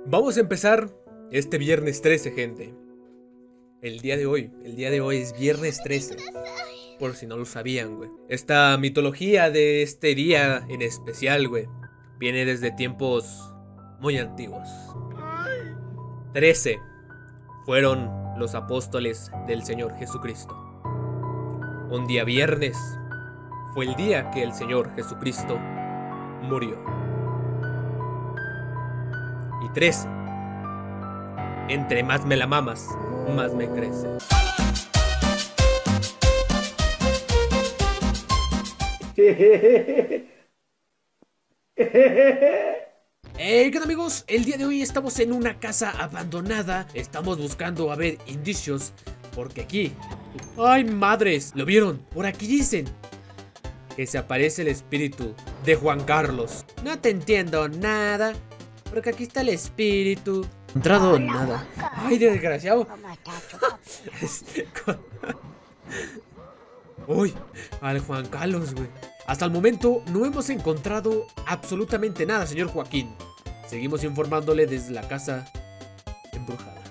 Vamos a empezar este viernes 13, gente. El día de hoy es viernes 13. Por si no lo sabían, güey. Esta mitología de este día en especial, güey, viene desde tiempos muy antiguos. 13 fueron los apóstoles del Señor Jesucristo. Un día viernes fue el día que el Señor Jesucristo murió. Y 13, entre más me la mamas, más me crece. Hey, ¿qué tal, amigos? El día de hoy estamos en una casa abandonada. Estamos buscando a ver indicios, porque aquí... ¡Ay, madres! ¿Lo vieron? Por aquí dicen que se aparece el espíritu de Juan Carlos. No te entiendo nada, porque aquí está el espíritu. No he encontrado nada. ¡Ay, desgraciado! Uy, al Juan Carlos, güey. Hasta el momento no hemos encontrado absolutamente nada, señor Joaquín. Seguimos informándole desde la casa embrujada.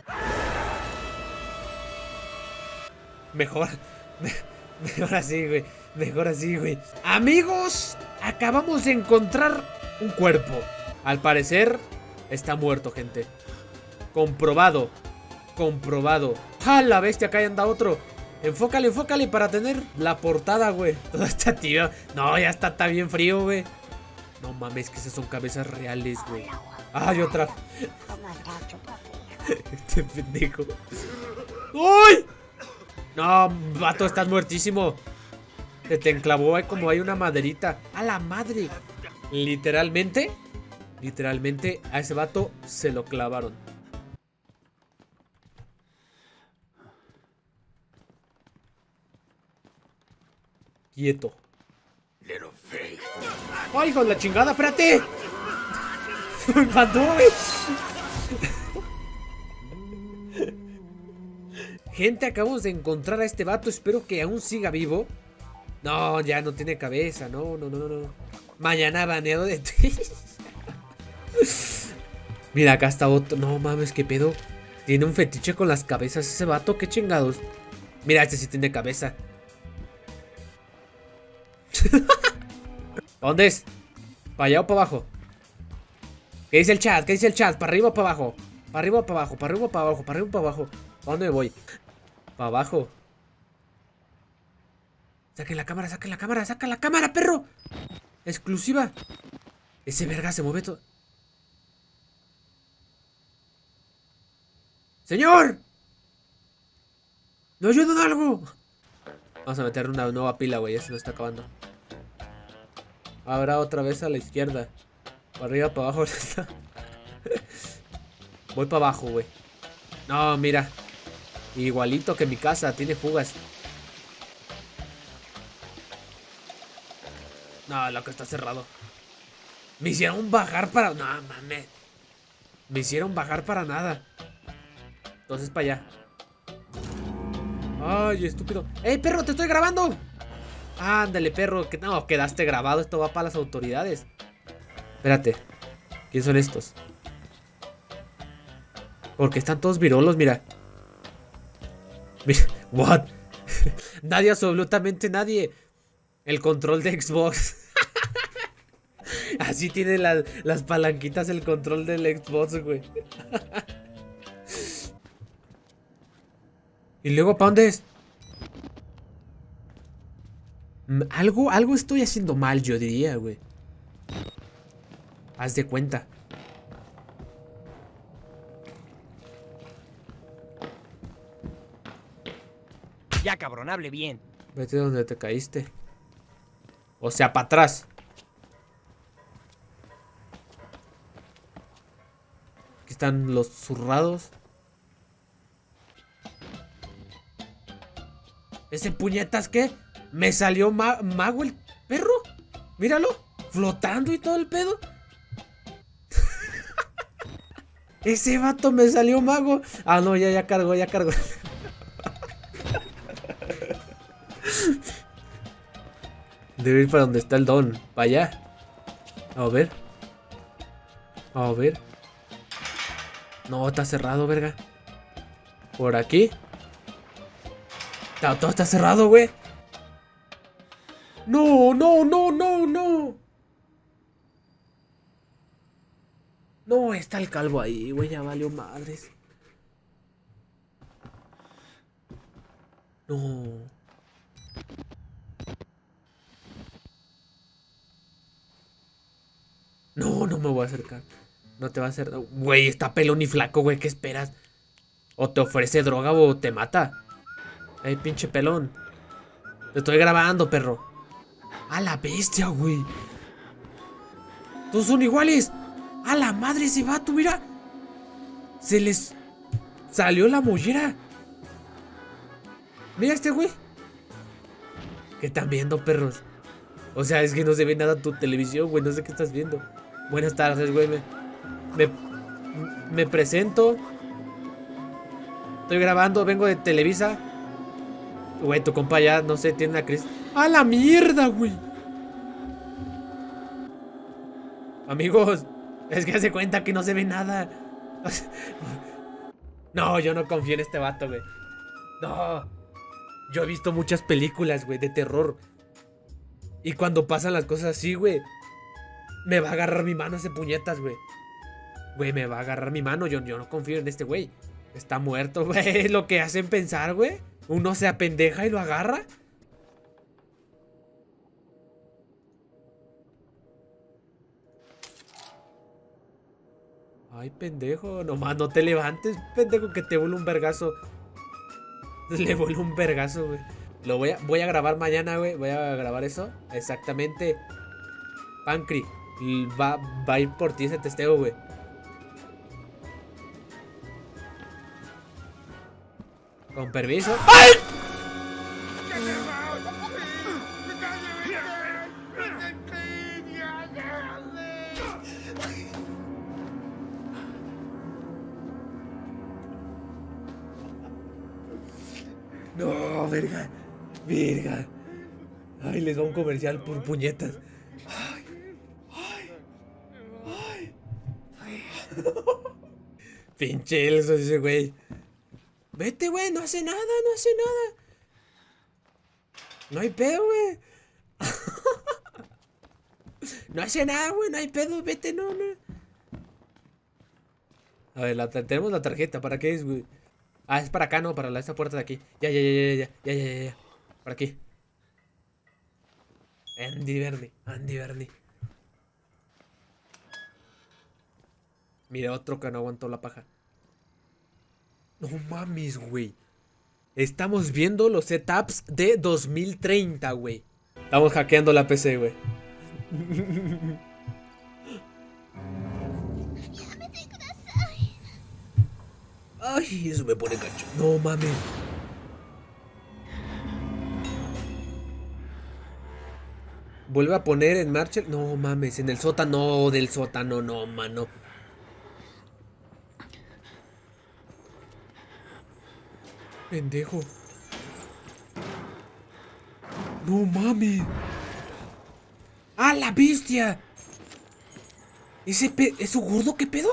Mejor así, güey. Mejor así, güey. Amigos, acabamos de encontrar un cuerpo. Al parecer está muerto, gente. Comprobado. Comprobado. ¡Ah, la bestia! Acá anda otro. Enfócale, enfócale para tener la portada, güey. Todo está tío. No, ya está bien frío, güey. No mames, que esas son cabezas reales, güey. ¡Ay, otra! Este pendejo. ¡Uy! No, vato, estás muertísimo. Se te enclavó ahí como hay una maderita. ¡A la madre! Literalmente a ese vato se lo clavaron. Quieto. ¡Ay, hijo de la chingada! ¡Espérate! ¡Me mandó, güey! Gente, acabamos de encontrar a este vato. Espero que aún siga vivo. No, ya no tiene cabeza. No. Mañana baneo de Twitch. Mira, acá está otro. No mames, qué pedo. Tiene un fetiche con las cabezas ese vato. Qué chingados. Mira, este sí tiene cabeza. ¿Dónde es? ¿Para allá o para abajo? ¿Qué dice el chat? ¿Qué dice el chat? ¿Para arriba o para abajo? ¿Para arriba o para abajo? ¿Para arriba o para abajo? ¿Para arriba o para abajo? ¿Para dónde me voy? Para abajo. Saquen la cámara, saquen la cámara, saca la cámara, perro. Exclusiva. Ese verga se mueve todo. ¡Señor! ¿Me ayudan algo? Vamos a meter una nueva pila, güey. Ya se nos está acabando. Ahora otra vez a la izquierda. Para arriba, para abajo. Voy para abajo, güey. No, mira. Igualito que mi casa. Tiene fugas. No, lo que está cerrado. Me hicieron bajar para... No, mames. Me hicieron bajar para nada. Entonces para allá. Ay, estúpido. ¡Ey, perro! ¡Te estoy grabando! Ándale, perro. Que no, quedaste grabado. Esto va para las autoridades. Espérate. ¿Quién son estos? Porque están todos virolos, mira. Mira. What? Nadie, absolutamente nadie. El control de Xbox. Así tiene las palanquitas el control del Xbox, güey. ¿Y luego para dónde es? Algo estoy haciendo mal, yo diría, güey. Haz de cuenta. Ya, cabrón, hable bien. Vete donde te caíste. O sea, para atrás. Aquí están los zurrados. ¿Ese puñetas qué? ¿Me salió mago el perro? Míralo, flotando y todo el pedo. Ese vato me salió mago. Ah, no, ya cargó, ya cargó. Debe ir para donde está el don. Para allá. A ver. A ver. No, está cerrado, verga. Por aquí. Todo está cerrado, güey. No, no, no, no, no. No, está el calvo ahí, güey. Ya valió madres. No. No, no me voy a acercar. No te va a hacer. Güey, está pelón y flaco, güey. ¿Qué esperas? O te ofrece droga o te mata. Ey, pinche pelón. Te estoy grabando, perro. A la bestia, güey. Todos son iguales. A la madre ese vato, mira. Se les salió la mollera. Mira este güey. ¿Qué están viendo, perros? O sea, es que no se ve nada en tu televisión, güey. No sé qué estás viendo. Buenas tardes, güey. Me presento. Estoy grabando, vengo de Televisa. Güey, tu compa ya, no sé, tiene una crisis. ¡A la mierda, güey! Amigos, es que hace cuenta que no se ve nada. No, yo no confío en este vato, güey. No. Yo he visto muchas películas, güey, de terror. Y cuando pasan las cosas así, güey, me va a agarrar mi mano ese puñetas, güey. Güey, me va a agarrar mi mano. Yo no confío en este güey. Está muerto, güey. Es lo que hacen pensar, güey. Uno se apendeja y lo agarra. Ay, pendejo. Nomás no te levantes, pendejo, que te vuelve un vergazo. Le vuelve un vergazo, güey. Voy a grabar mañana, güey. Voy a grabar eso. Exactamente. Pancri. Va a ir por ti ese testeo, güey. Con permiso. ¡Ay! No, verga. Verga. Ay, les va un comercial por puñetas. Ay. Ay. Ay. Pinche Elso ese güey. Vete, güey, no hace nada, no hace nada. No hay pedo, güey. No hace nada, güey, no hay pedo, vete, no. A ver, tenemos la tarjeta, ¿para qué es, güey? Ah, es para acá, no, para esta puerta de aquí. Ya. Para aquí. Andy Bernie. Mira, otro que no aguantó la paja. No mames, güey. Estamos viendo los setups de 2030, güey. Estamos hackeando la PC, güey. Ay, eso me pone cacho. No mames. Vuelve a poner en marcha. No mames, en el sótano. Del sótano, no, mano. Pendejo. No mames. ¡Ah, la bestia! ¿Eso gordo qué pedo?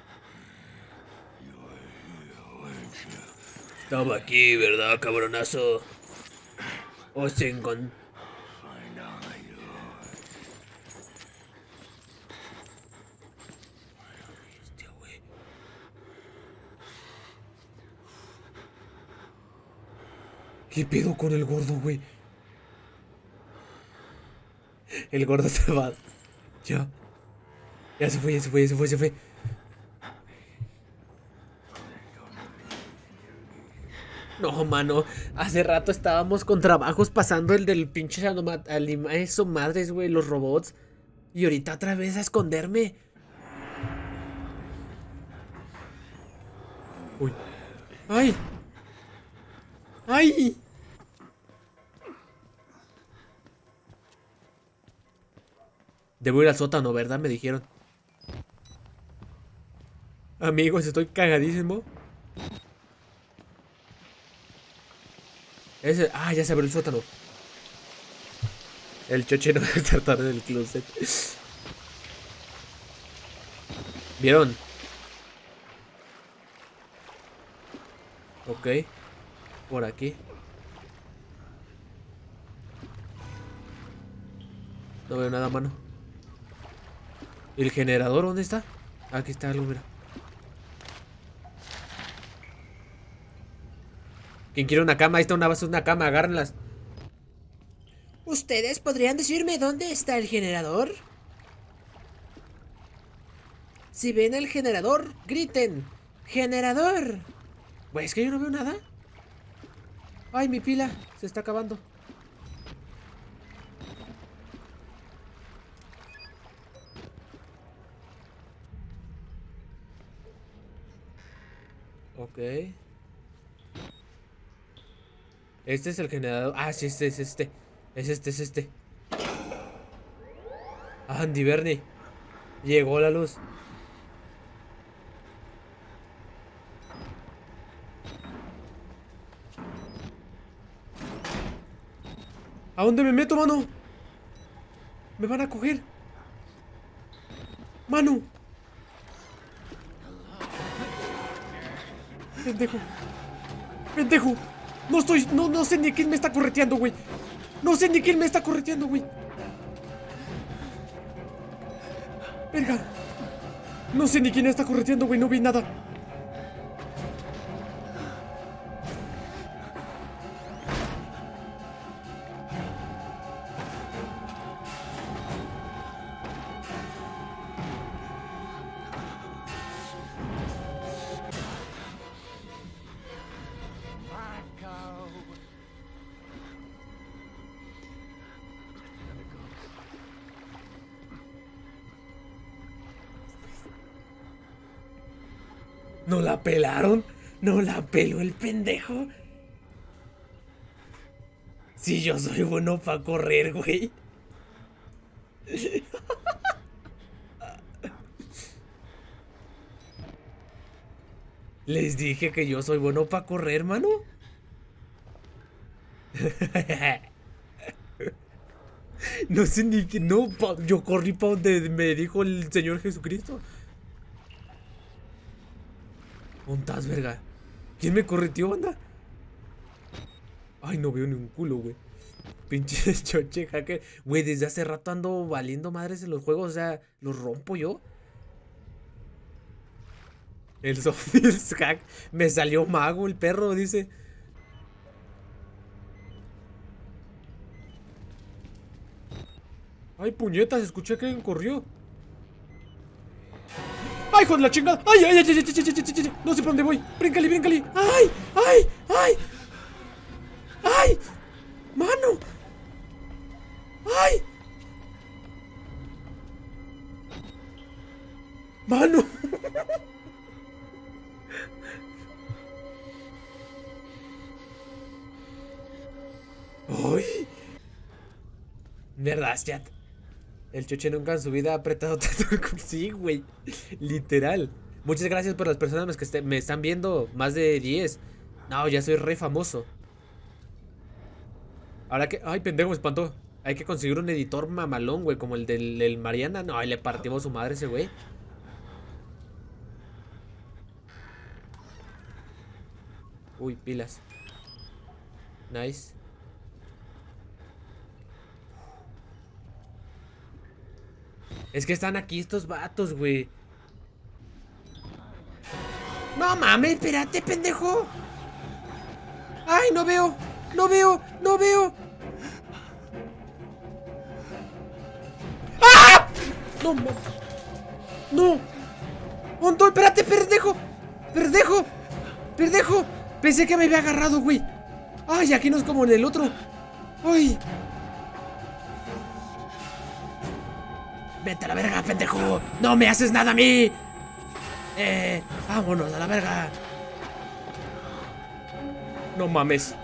Estaba aquí, ¿verdad, cabronazo? O se encontró. ¿Qué pedo con el gordo, güey? El gordo se va. Ya. Ya se fue. No, mano. Hace rato estábamos con trabajos pasando el del pinche eso, madres, güey, los robots. Y ahorita otra vez a esconderme. Uy. ¡Ay! ¡Ay! Debo ir al sótano, ¿verdad? Me dijeron. Amigos, estoy cagadísimo. Ya se abrió el sótano. El choche no va a estar tarde en el closet. ¿Vieron? Ok. Por aquí. No veo nada, mano. ¿El generador dónde está? Aquí está algo, mira. ¿Quién quiere una cama? Ahí está una cama, agárrenlas. ¿Ustedes podrían decirme dónde está el generador? Si ven el generador, griten. ¡Generador! Güey, es que yo no veo nada. Ay, mi pila se está acabando. Ok. Este es el generador. Ah, sí, este es este. Es este. Andy Bernie. Llegó la luz. ¿A dónde me meto, mano? Me van a coger. Mano. Pendejo. Pendejo. No sé ni quién me está correteando, güey. No sé ni quién me está correteando, güey. Verga. No sé ni quién está correteando, güey. No vi nada. ¿No la pelaron? ¿No la peló el pendejo? Sí, yo soy bueno para correr, güey. Les dije que yo soy bueno para correr, mano. No sé ni que... No, yo corrí para donde me dijo el Señor Jesucristo. ¿Dónde estás, verga? ¿Quién me correteó, banda? Ay, no veo ni un culo, güey. Pinche choche hacker. Güey, desde hace rato ando valiendo madres en los juegos. O sea, los rompo yo. El Sofils hack. Me salió mago el perro, dice. Ay, puñetas, escuché que alguien corrió. ¡Ay, hijo de la chingada! ¡Ay, ay, ay, ay, ay, ay, ay! No sé por dónde voy. Bríncale, bríncale. ¡Ay, ay, ay! ¡Ay! ¡Mano! ¡Ay! ¡Mano! ¡Ay! ¿Verdad, chat? El choche nunca en su vida ha apretado tanto el culo. Sí, güey. Literal. Muchas gracias por las personas que me están viendo. Más de 10. No, ya soy re famoso. Ahora que... Ay, pendejo, me espantó. Hay que conseguir un editor mamalón, güey. Como el del Mariana. No, le partimos su madre a ese güey. Uy, pilas. Nice. Es que están aquí estos vatos, güey. No mames, espérate, pendejo. Ay, no veo. No veo, no veo. ¡Ah! No mames. No. Hondo, espérate, pendejo. Pendejo. Pendejo. Pensé que me había agarrado, güey. Ay, aquí no es como en el otro. Ay. Vete a la verga, pendejo. No me haces nada a mí. Vámonos a la verga. No mames.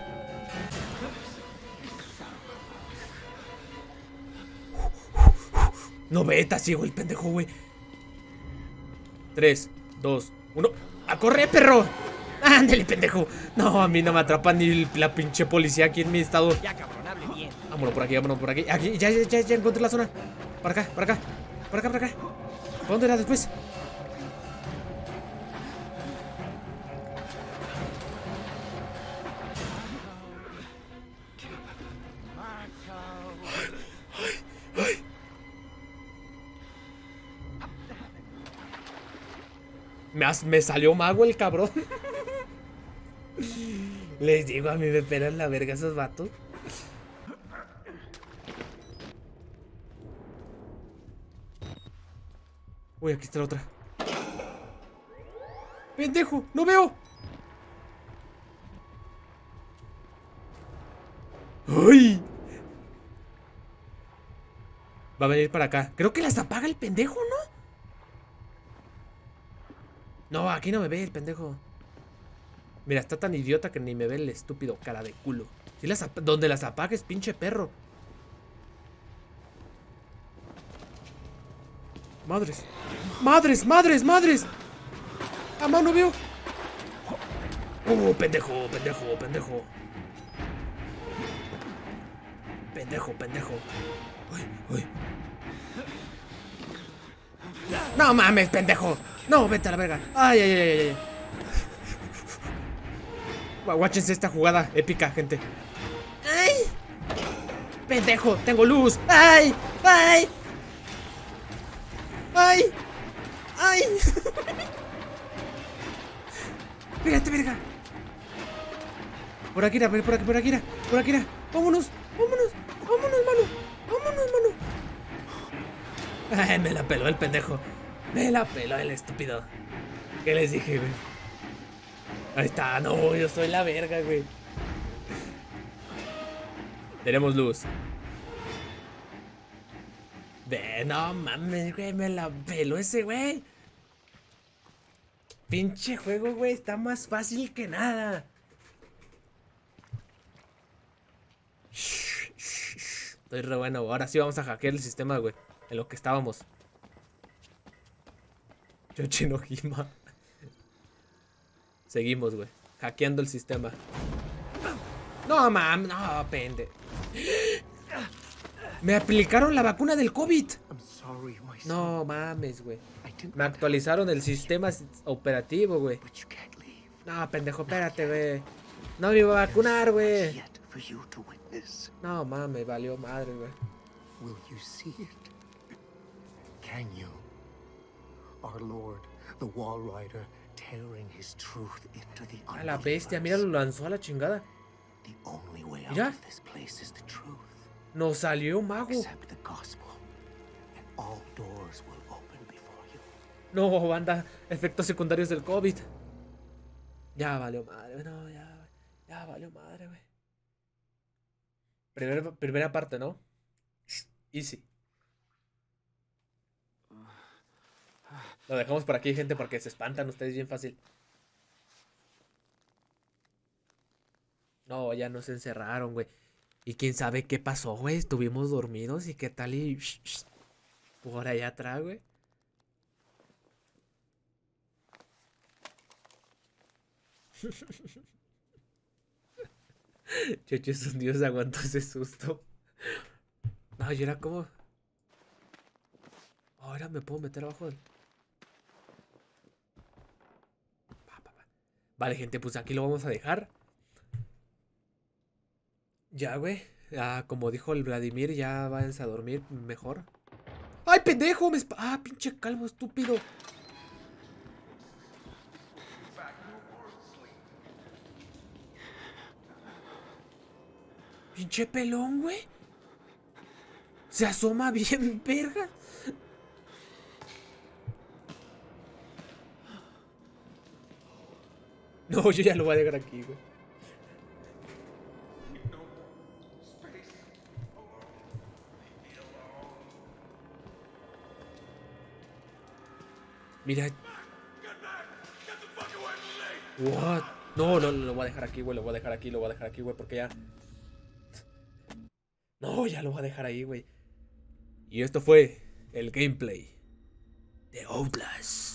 No, vete, ciego el pendejo, güey. 3, 2, 1. ¡A correr, perro! ¡Ándale, pendejo! No, a mí no me atrapa ni la pinche policía aquí en mi estado. Ya, cabrón, hable bien. Vámonos por aquí, vámonos por aquí. Aquí, ya encontré la zona. Para acá, para acá. Para acá, para acá. ¿Para dónde era después? Me salió mago el cabrón. Les digo, a mí me pelan la verga esos vatos. Uy, aquí está la otra. ¡Pendejo! ¡No veo! ¡Ay! Va a venir para acá. Creo que las apaga el pendejo, ¿no? No, aquí no me ve el pendejo. Mira, está tan idiota que ni me ve el estúpido cara de culo. Si donde las apagues, pinche perro. Madres. ¡Madres, madres, madres! ¡Ah, mano, veo! Pendejo, pendejo, pendejo. Pendejo, pendejo. Uy, uy. No mames, pendejo. No, vete a la verga. Ay, ay, ay, ay. Guáchense esta jugada épica, gente. ¡Ay! ¡Pendejo! ¡Tengo luz! ¡Ay! ¡Ay! ¡Ay! ¡Ay! ¡Espérate, verga! Por aquí, por aquí, por aquí, por aquí. ¡Vámonos! ¡Vámonos! ¡Vámonos, mano! ¡Vámonos, mano! Ay, me la peló el pendejo. Me la peló el estúpido. ¿Qué les dije, güey? Ahí está, no, yo soy la verga, güey. Tenemos luz. No mames, güey, me la peló ese güey. Pinche juego, güey, está más fácil que nada. Estoy re bueno. Ahora sí vamos a hackear el sistema, güey. En lo que estábamos. Chochi no Hima. Seguimos, güey. Hackeando el sistema. No, mam, no, pende. Me aplicaron la vacuna del COVID. No mames, güey. Me actualizaron el sistema operativo, güey. No, pendejo, espérate, güey. No me iba a vacunar, güey. No mames, valió madre, güey. A la bestia, mira, lo lanzó a la chingada. Mira. Nos salió un mago. No, banda, efectos secundarios del COVID. Ya valió madre, no, ya valió madre, güey. Primera parte, ¿no? Easy. Lo dejamos por aquí, gente, porque se espantan ustedes bien fácil. No, ya nos encerraron, güey. Y quién sabe qué pasó, güey. Estuvimos dormidos y qué tal y... por allá atrás, güey. Chocho es un dios, aguantó ese susto. No, yo era como... Ahora me puedo meter abajo del... Vale, gente, pues aquí lo vamos a dejar. Ya, güey. Ah, como dijo el Vladimir, ya váyanse a dormir mejor. ¡Ay, pendejo! ¡Ah, pinche calvo estúpido! Pinche pelón, güey. Se asoma bien, verga. No, yo ya lo voy a dejar aquí, güey. Mira. What? No, lo voy a dejar aquí, güey. Lo voy a dejar aquí, güey, porque ya... No, ya lo voy a dejar ahí, güey. Y esto fue el gameplay de Outlast.